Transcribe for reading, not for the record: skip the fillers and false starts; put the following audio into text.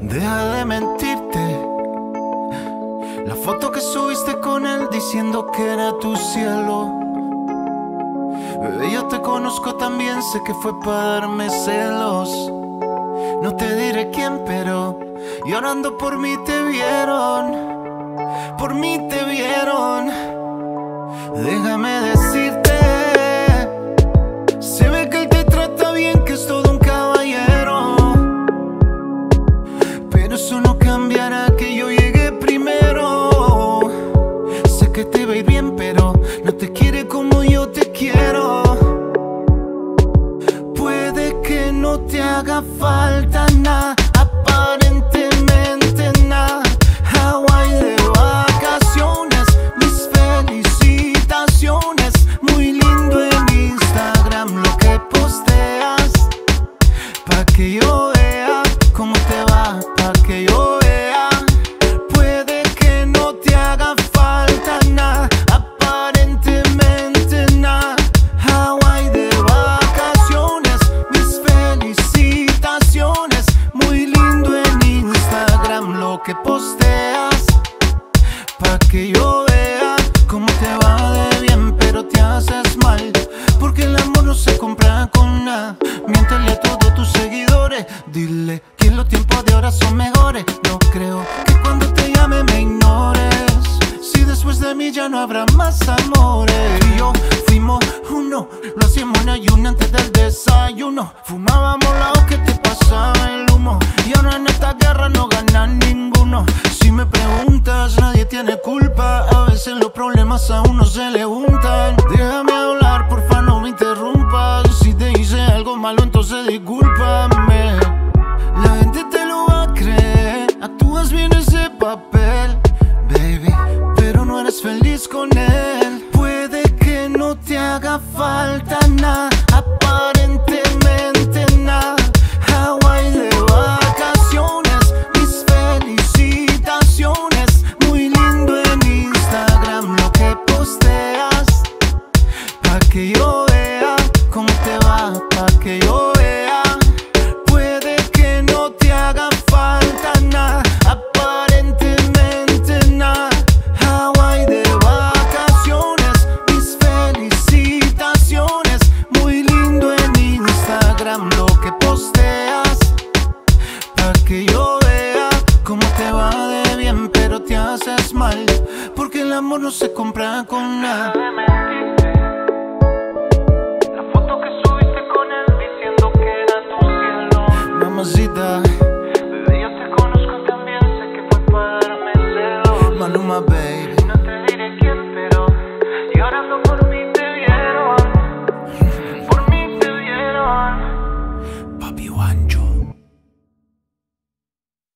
Deja de mentirte. La foto que subiste con él diciendo que era tu cielo. Bebé, yo te conozco también, sé que fue para darme celos. No te diré quién, pero llorando por mí te vieron. Por mí te vieron. Déjame decirte, se ve que él te trata bien, que es todo un caballero. Pero eso no cambiará que yo llegué primero. Sé que te va a ir bien, pero no te quiere como yo te quiero. Puede que no te haga falta nada, aparentemente nada. Hawái de vacaciones, mis felicitaciones. Muy lindo en Instagram lo que posteas, pa' que yo vea cómo te va, pa' que yo vea. Puede que no te haga falta nada, aparentemente nada. Hawái de vacaciones, mis felicitaciones. Muy lindo en Instagram lo que posteas, pa' que yo vea cómo te va de bien, pero te haces mal. Porque el amor no se compra con nada. Miéntele a todos tus seguidores, dile que los tiempos de ahora son mejores. No creo que cuando te llame me ignores, si después de mí ya no habrá más amores. Tú y yo fuimos uno, lo hacíamos en ayuno antes del desayuno. Fumábamos la que te pasaba el humo, y ahora en esta guerra no gana ninguno. Si me preguntas, nadie tiene culpa. A veces los problemas a uno se le juntan. Déjame hablar, porfa, no me interrumpas. Si te hice algo malo, entonces discúlpame. La gente te lo va a creer, actúas bien ese papel, baby, pero no eres feliz con él. Puede que no te haga falta nada, aparentemente nada. Hawái de vacaciones, mis felicitaciones. Muy lindo en Instagram lo que posteas, pa' que yo vea cómo te va, pa' que yo vea. Puede que no te haga falta nada, aparentemente nada. Hawái de vacaciones, mis felicitaciones. Muy lindo en Instagram lo que posteas, pa' que yo vea cómo te va de bien, pero te haces mal. Porque el amor no se compra con nada.